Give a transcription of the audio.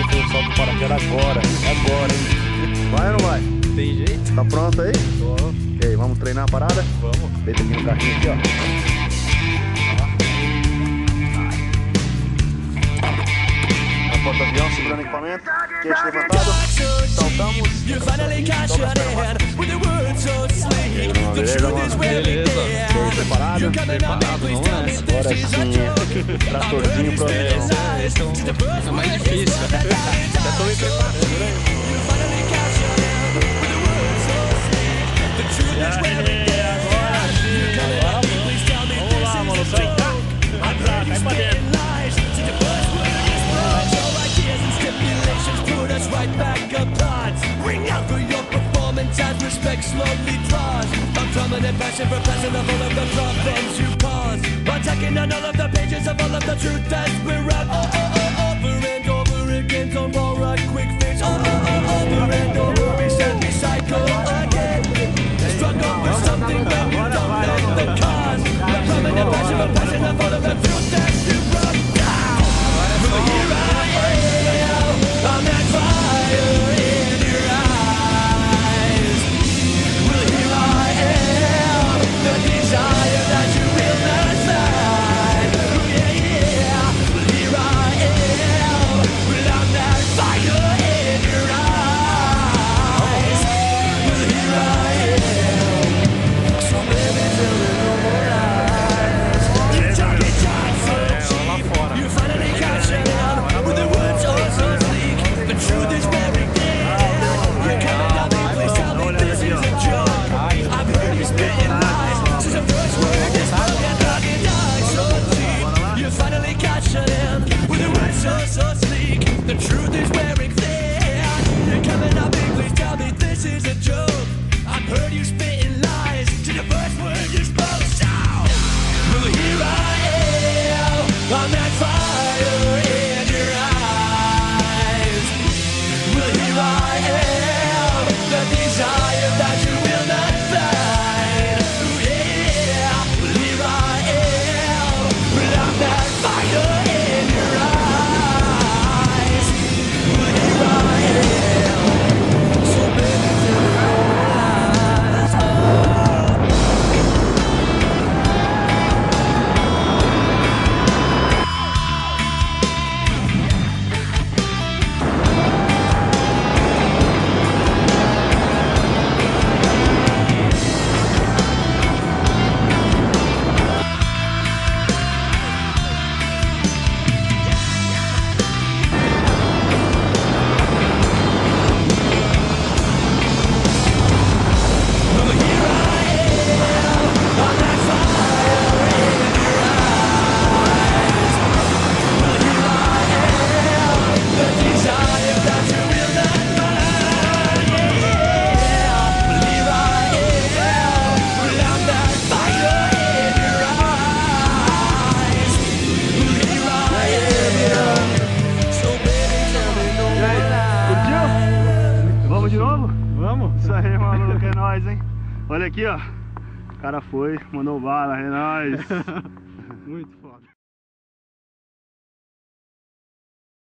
descer o salto do paraquedas agora. Agora, hein? Vai ou não vai? Tem jeito? Tá pronto aí? Tô. Ok, vamos treinar a parada? Vamos. Deita aqui no carrinho aqui, ó. Porta-avião, segurando equipamento, queixo levantado, saltamos. Beleza. Preparado? Preparado, vamos nessa. Agora sim, tratorzinho pro avião. Esse é mais difícil. Já tô me preparando, né? E aí, agora sim. Vamos lá, mano. Sai, cai pra dentro. Right back apart. Ring out for your performance as respect slowly draws. A prominent passion for passion of all of the problems you cause. Attacking on all of the pages of all of the truth that we're out. Over and over again, don't fall right quick fix. Over and over, reset, recycle again. Struggle with something when you don't know the cause. A prominent passion for passion of all of the truth that you brought down. Well, here I am, I'm that fire in your eyes. Well, here I am, the desire that you will not find. Oh, yeah. Well, here I am, well, I'm that fire in your eyes. Well, here I am, so baby, tell me no more lies. You talk it down so cheap, you finally catch it out with the words so sleek. The truth is very clear. You're coming at me, please tell me this is a joke. I've heard you spitting lies since the first word is spoken. Talk it down so cheap, you finally catch it in with the words so sleek. The truth is very clear. You're coming at me, please tell me this is a joke. I've heard you spitting lies since the first word you spoke. So, well, here I am, I'm that fire in your eyes. Well, here I am, the desire that you will not find. Ooh, yeah. Well, here I am, well, I'm that fire in your eyes. Well, here I am, so baby, tell me no lies. Vamos de novo? Vamos. Isso aí, maluco, é nóis, hein? Olha aqui, ó. O cara foi, mandou bala, é nóis. Muito foda.